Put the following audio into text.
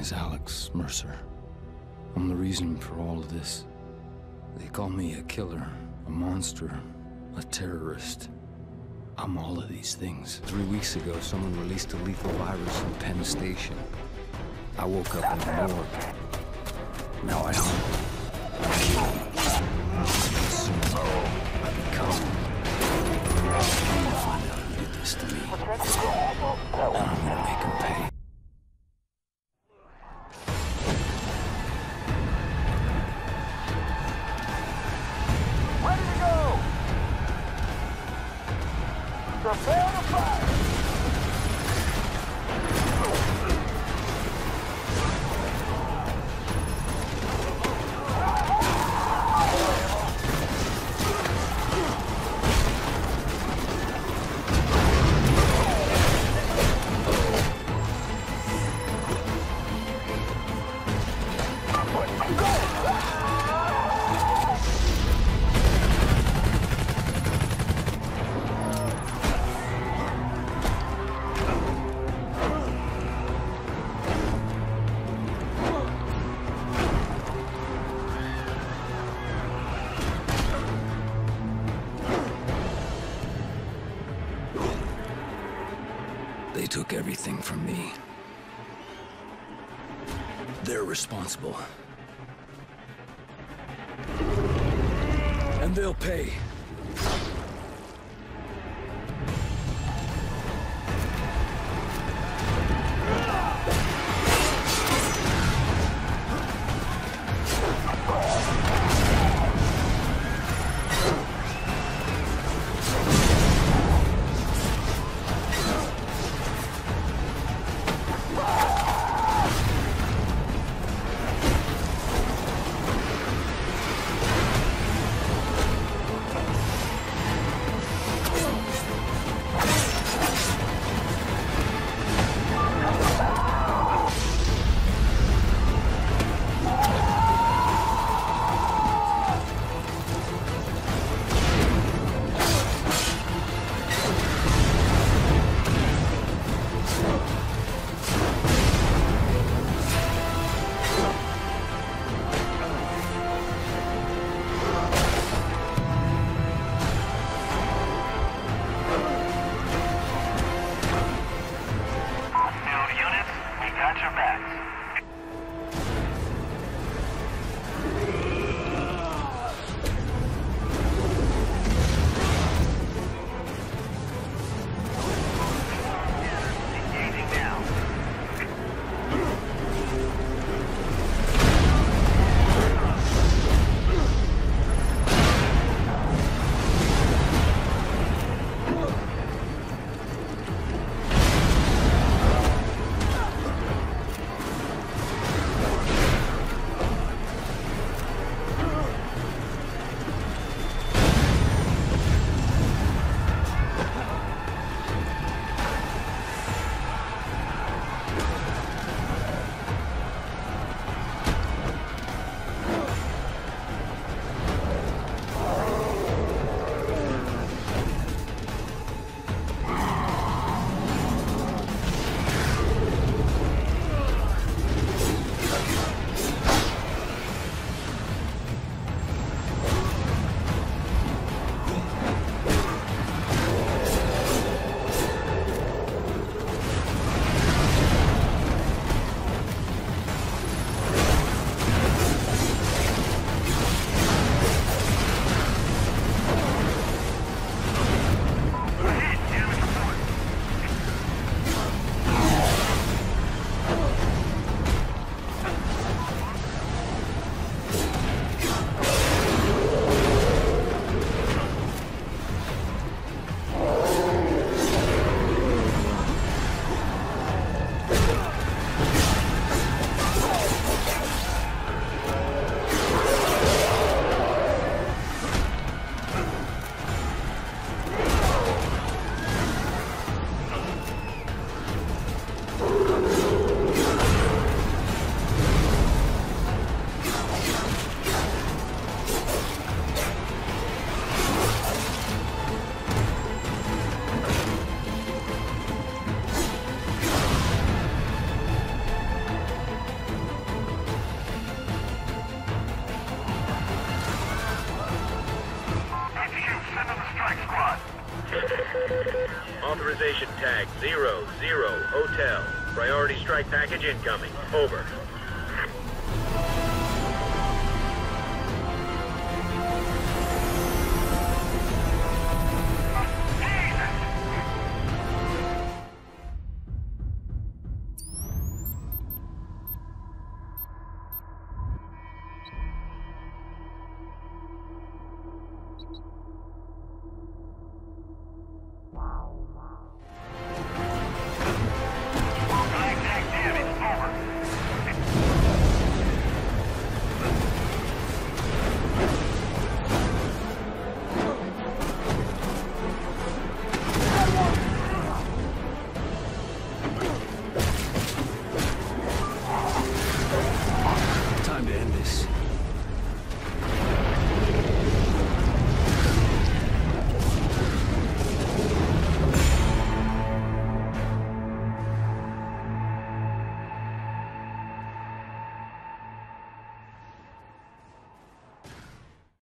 is Alex Mercer. I'm the reason for all of this. They call me a killer, a monster, a terrorist. I'm all of these things. 3 weeks ago, someone released a lethal virus in Penn Station. I woke up in the morgue. Now I hunt. I kill. I become. I'm gonna find out who did this to me. And I'm gonna make him pay. Ready to go! Prepare to fire! They took everything from me. They're responsible. And they'll pay. Authorization tag 00 Hotel. Priority strike package incoming. Over. Time to end this.